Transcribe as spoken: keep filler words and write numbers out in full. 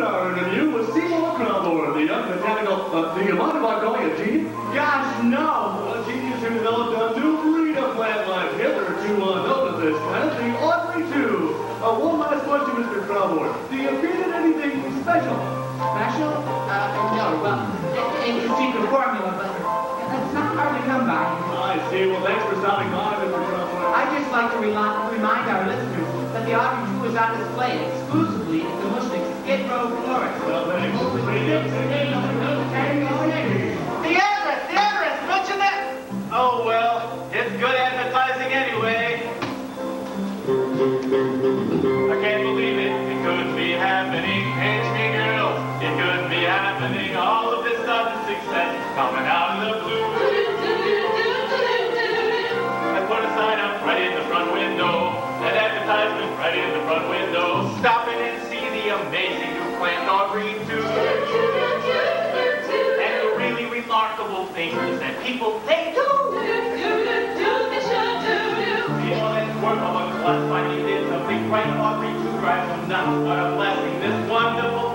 our interview with Seymour, the young mechanical, uh, do you mind if I call you Genius? Gosh, no! Well, Genius who developed a new breed of plant life, hitherto unknown at this planet, the Audrey the Second. Uh, one last question, Mister Crowboy. Do you feel anything special? Special? Uh, no, well, it, it's a secret formula, but it's not hard to come by. I see. Well, thanks for stopping by, Mister Crowboy. I'd just like to remind, remind our listeners that the Audrey two is on display exclusively at the Mushnik's Skid Row florist. Well, thanks. The address, the address, mention that. Oh, well, it's good advertising anyway. I can't believe it. It could be happening. Pinch me, girl. It could be happening. All of this sudden success coming out of the blue. I put a sign up right in the front window. An advertisement right in the front window. Stop in and see the amazing new plant Audrey two. And the really remarkable thing is that people, they do. Work among us finally did something right. Audrey two drives them nuts. What a blessing this wonderful